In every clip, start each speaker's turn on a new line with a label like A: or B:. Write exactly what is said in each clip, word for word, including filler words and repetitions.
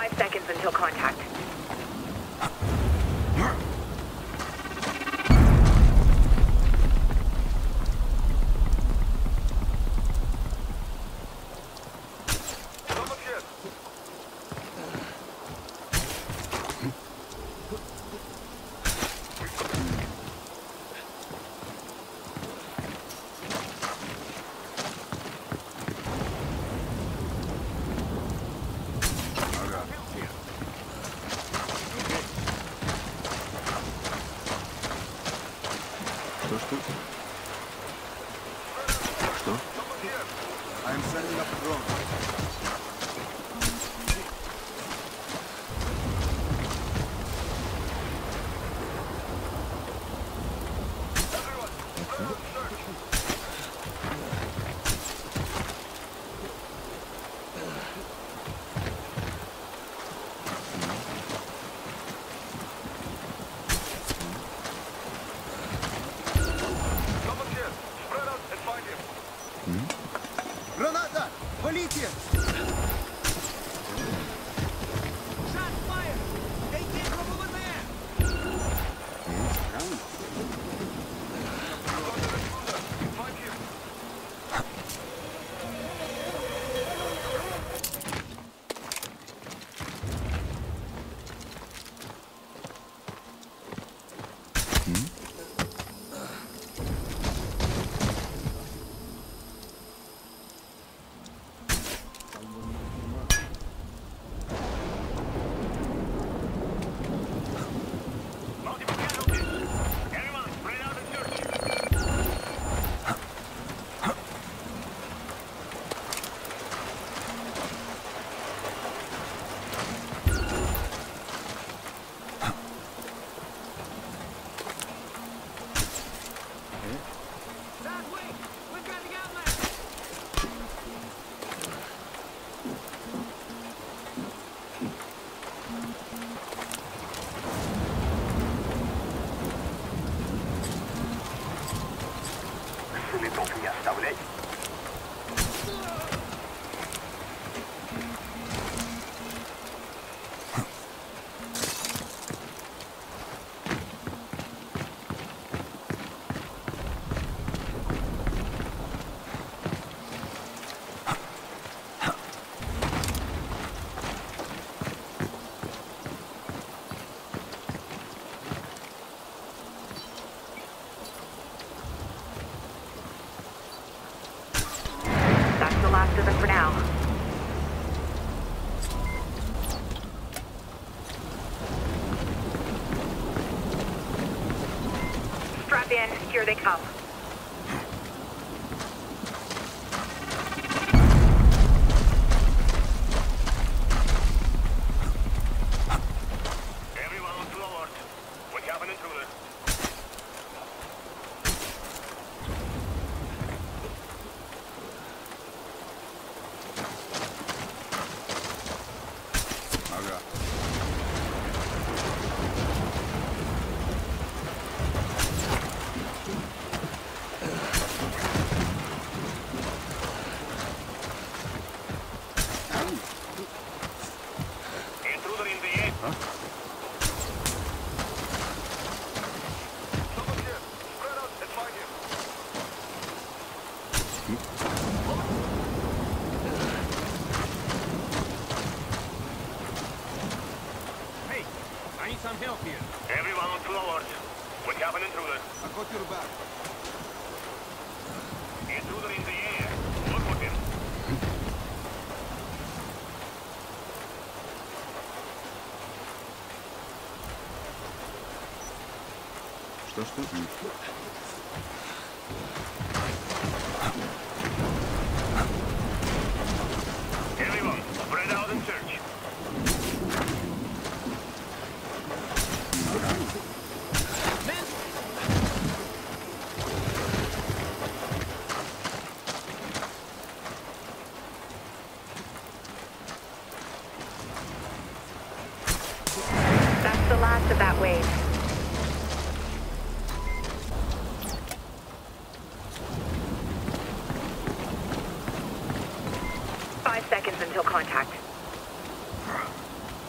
A: Five seconds until contact. For now. Strap in, here they come.
B: Everyone to alert. We have an intruder.
C: Some help here.
B: Everyone on full alert. We have an intruder.
C: I got your back.
B: Intruder in the air. Look for him.
D: Что, что?
B: Everyone, spread out and search.
A: That's the last of that wave. Five seconds until contact.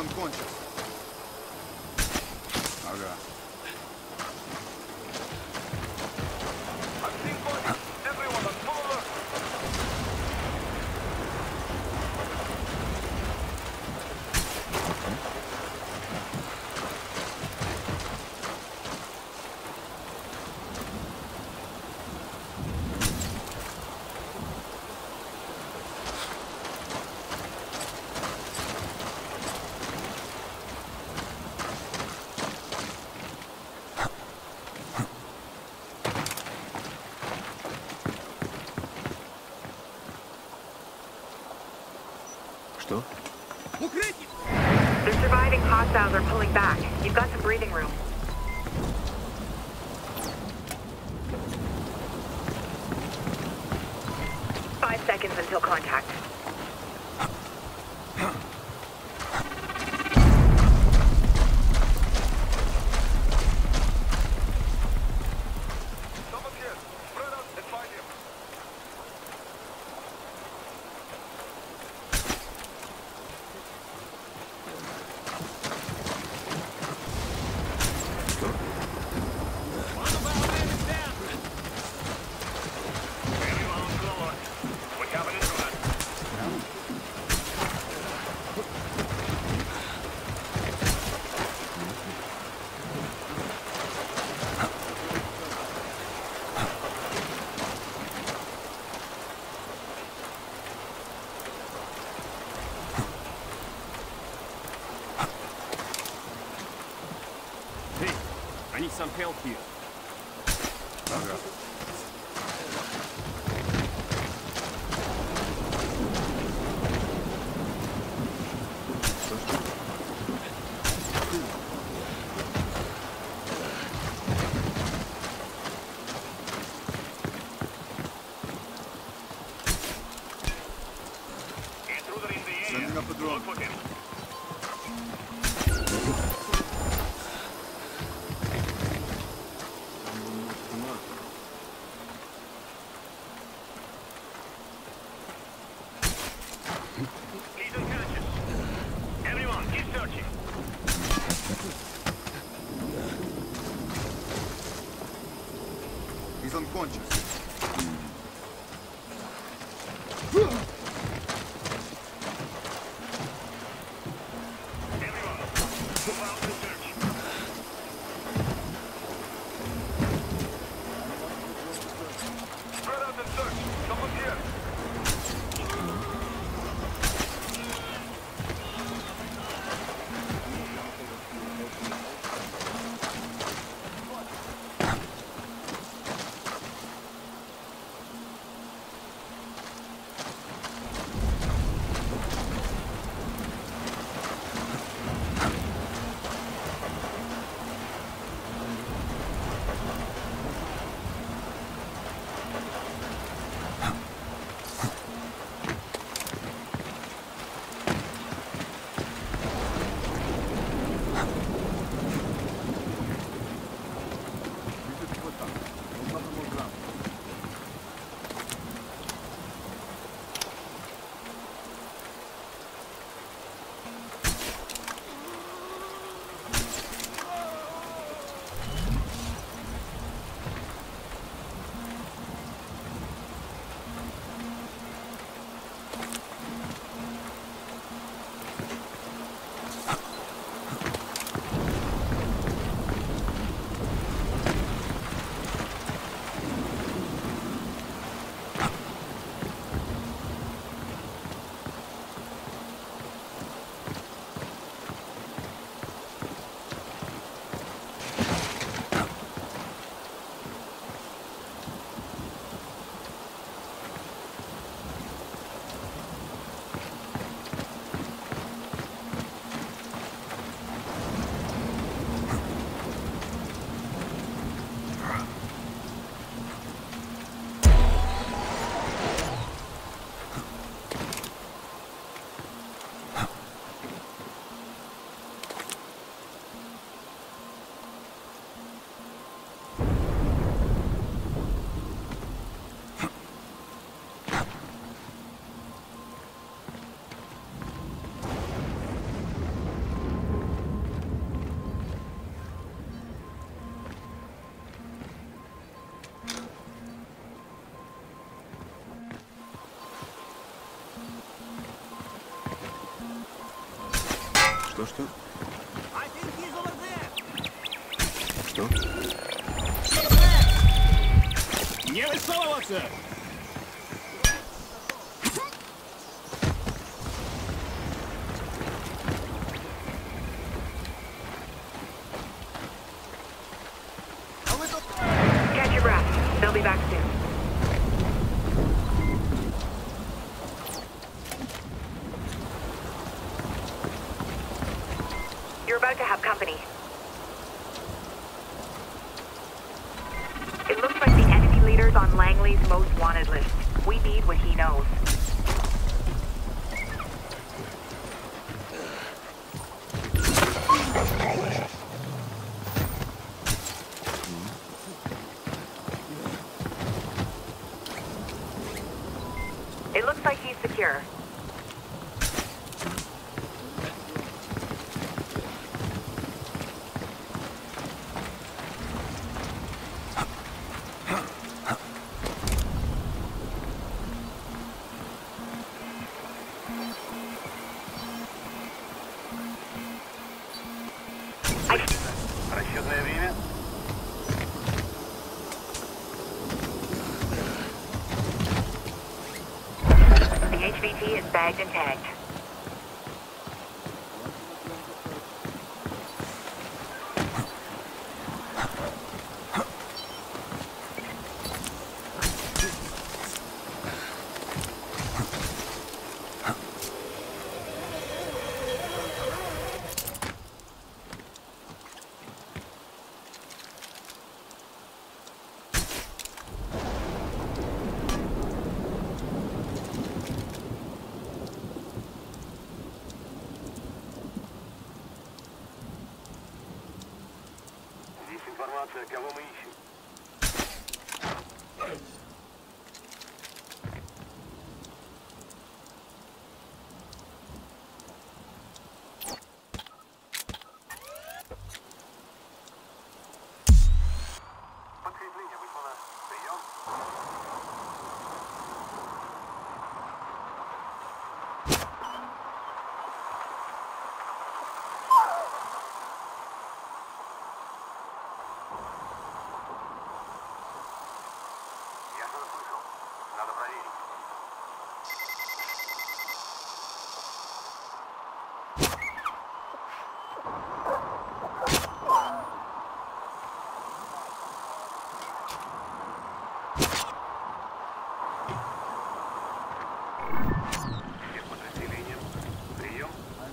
C: unconscious.
D: Ага.
B: I'm seeing bodies. Everyone on full alert.
D: Что?
A: The surviving hostiles are pulling back. You've got some breathing room. Five seconds until contact.
B: Someone's here. Spread out and find him. Everyone on full alert. We have an intruder.
C: Hey, I need some help here.
D: Ага. Что, что?
B: Intruder in the air.
D: Sending up a drone.
B: Look for him. He's unconscious. Everyone, keep searching.
C: He's unconscious.
B: Everyone, move out and search. Spread out and search. Someone's here.
D: Что-что? Что?
C: Не высовываться!
A: Catch your breath. They'll be back soon. You're about to have company. It looks like the enemy leader's on Langley's most wanted list. We need what he knows. It looks like he's secure.
B: Расчетное время?
A: The H V T is bagged and tagged.
B: Информация, кого мы ищем. Подкрепление выслано. Прием. Я что-то слышал. Надо проверить. Всех подразделениям. Прием.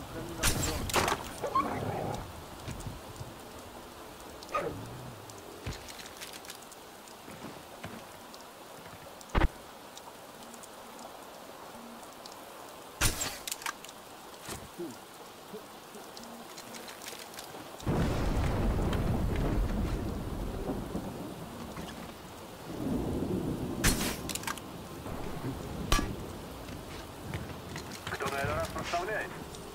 B: Кто на этот раз проставляет?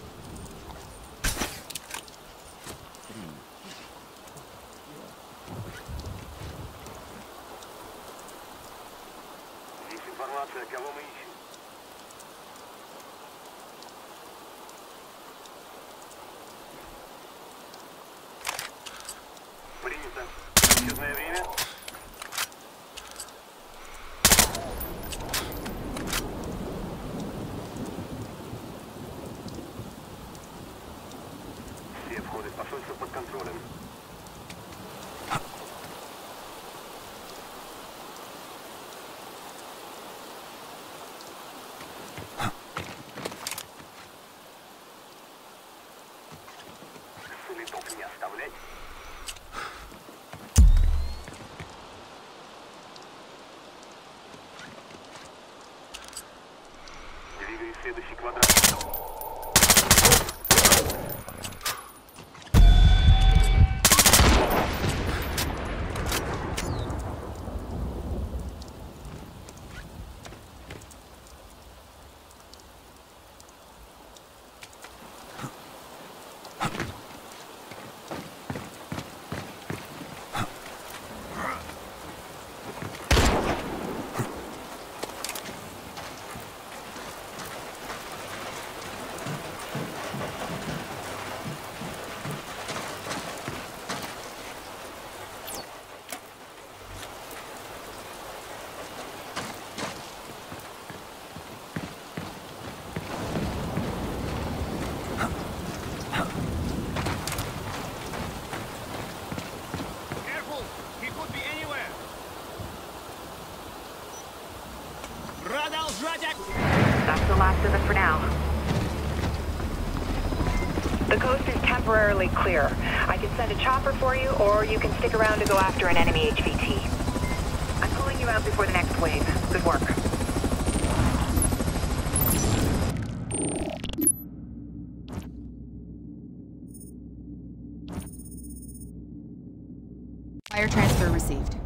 B: Есть информация, кого мы ищем. Принято. Расчетное время. Все входы в посольство под контролем. Следов не оставлять. Двигай в следующий квадрат.
A: The coast is temporarily clear. I can send a chopper for you, or you can stick around to go after an enemy H V T. I'm pulling you out before the next wave. Good work.
E: Wire transfer received.